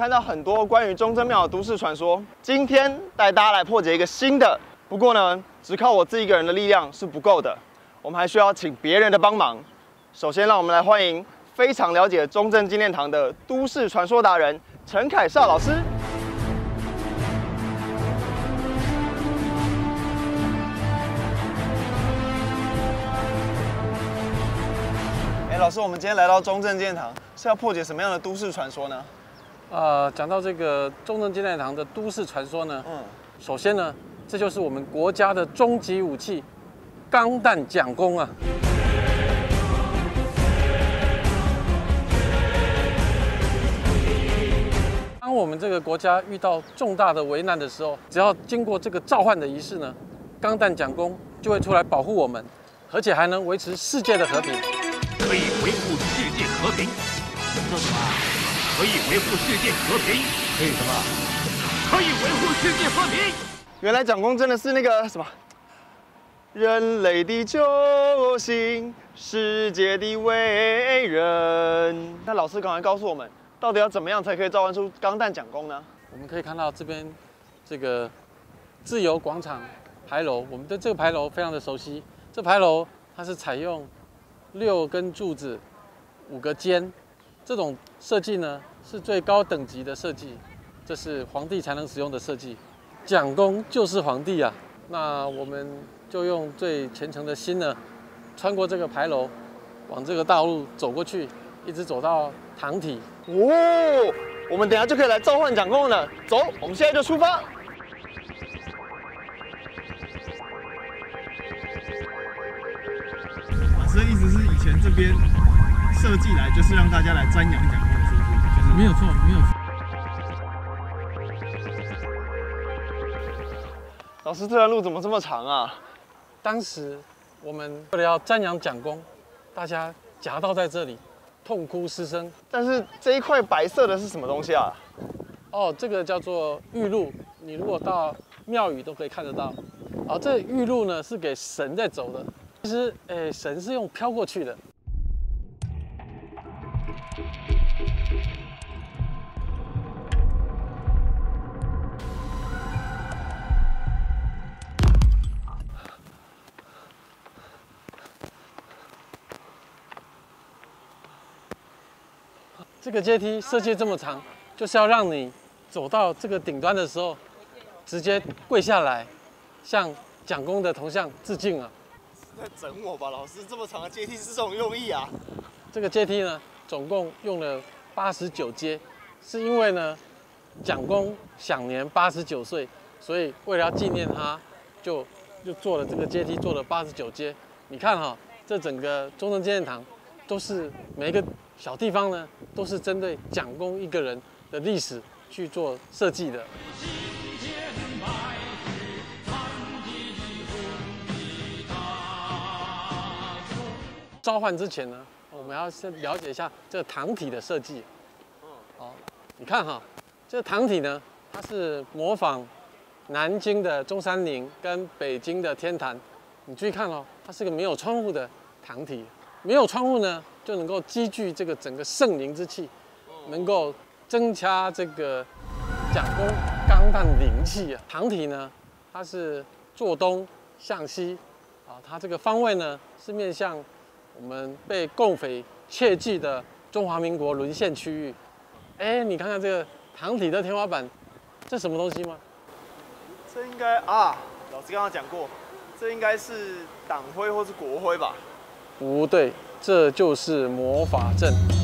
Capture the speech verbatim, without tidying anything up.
看到很多关于中正庙的都市传说，今天带大家来破解一个新的。不过呢，只靠我自己一个人的力量是不够的，我们还需要请别人的帮忙。首先，让我们来欢迎非常了解中正纪念堂的都市传说达人陈凯少老师。 哎，老师，我们今天来到中正纪念堂，是要破解什么样的都市传说呢？ 呃，讲到这个中正纪念堂的都市传说呢，嗯，首先呢，这就是我们国家的终极武器——钢弹蒋公啊。当我们这个国家遇到重大的危难的时候，只要经过这个召唤的仪式呢，钢弹蒋公就会出来保护我们，而且还能维持世界的和平。 可以维护世界和平，说什么？可以维护世界和平，可以什么？可以维护世界和平。 原来蒋公真的是那个什么，人类的救星，世界的伟人。那老师赶快告诉我们，到底要怎么样才可以召唤出钢弹蒋公呢？ 我们可以看到这边这个自由广场牌楼，我们对这个牌楼非常的熟悉。这牌楼它是采用 六根柱子，五个尖，这种设计呢是最高等级的设计，这是皇帝才能使用的设计。蒋公就是皇帝啊，那我们就用最虔诚的心呢，穿过这个牌楼，往这个道路走过去，一直走到堂体。 哦，我们等一下就可以来召唤蒋公了。走，我们现在就出发。 这意思是以前这边设计来就是让大家来瞻仰蒋公，是不是？就是没有错，没有错。 老师，这段路怎么这么长啊？ 当时我们为了要瞻仰蒋公，大家夹道在这里，痛哭失声。 但是这一块白色的是什么东西啊？ 哦，这个叫做玉路，你如果到庙宇都可以看得到。哦，这玉路呢是给神在走的。 其实，诶，神是用飘过去的。这个阶梯设计这么长，就是要让你走到这个顶端的时候，直接跪下来，向蒋公的铜像致敬啊！ 在整我吧，老师！这么长的阶梯是这种用意啊？ 这个阶梯呢，总共用了八十九阶，是因为呢，蒋公享年八十九岁，所以为了要纪念他，就就做了这个阶梯，做了八十九阶。你看哈、哦，这整个中正纪念堂都是每一个小地方呢，都是针对蒋公一个人的历史去做设计的。 召唤之前呢，我们要先了解一下这个堂体的设计。哦，你看哈，这个堂体呢，它是模仿南京的中山陵跟北京的天坛。你注意看哦，它是个没有窗户的堂体。没有窗户呢，就能够积聚这个整个圣灵之气，能够增加这个蒋公钢弹灵气啊。堂体呢，它是坐东向西，啊，它这个方位呢是面向 我们被共匪窃据的中华民国沦陷区域，哎，你看看这个堂体的天花板，这什么东西吗？ 这应该啊，老师刚刚讲过，这应该是党徽或是国徽吧？ 不对，这就是魔法阵。